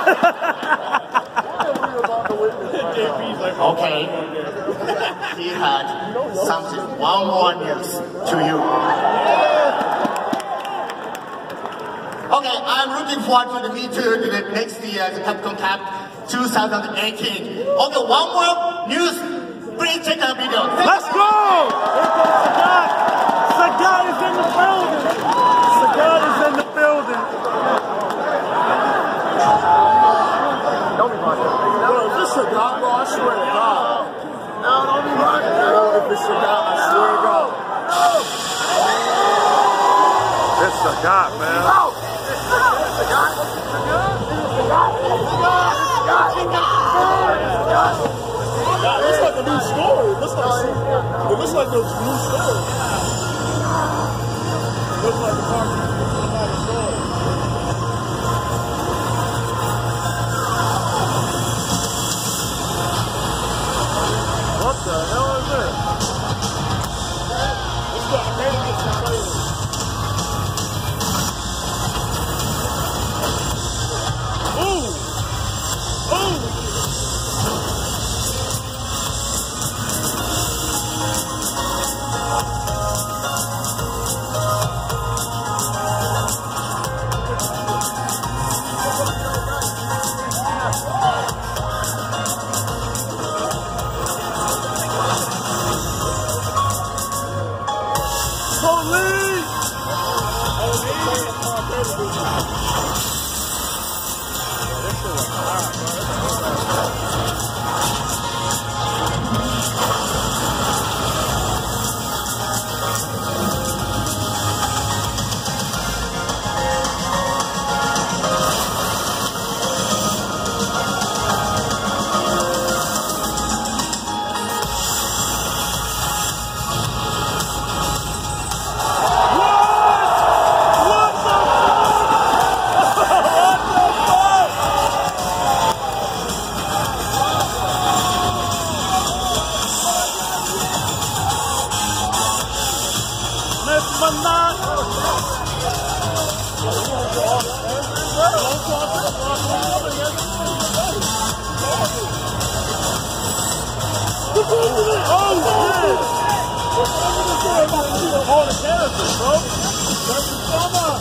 Okay. He had something, one more news to you. Okay, I'm looking forward to the Me Too the next year, the Capcom Cup 2018. Okay, one more news. Please check the video. Let's go! Sagat is in the building. Sagat is in the building. Don't be watching. Bro, if it's Sagat, bro, I swear to God. No, don't be watching. Bro, if it's Sagat, I swear to God. It's Sagat, man. It looks like a new story. It looks like a new story. It looks like a story. What the hell is this? Let's go. I made it get some flavor. Ooh! Ooh! All the characters, bro. That's the summer.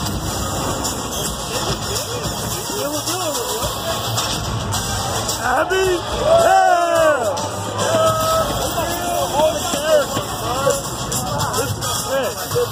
Abby? Yeah! All the characters, bro. This is sick.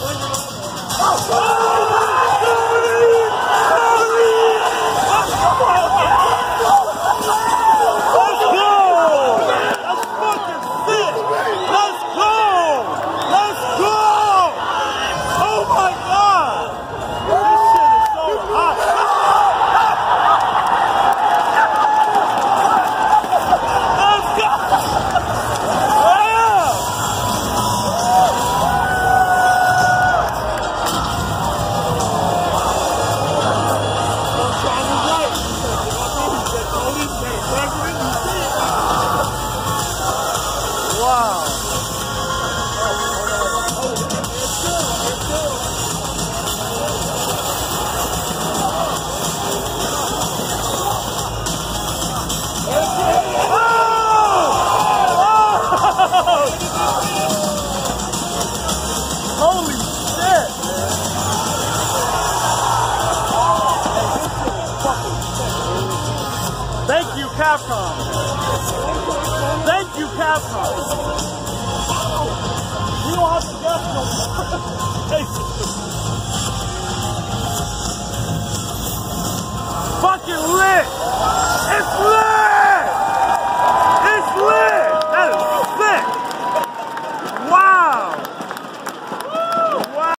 Holy shit, man. Thank you, Capcom. Thank you, Capcom. We don't have to guess no more. Fucking lit. It's lit.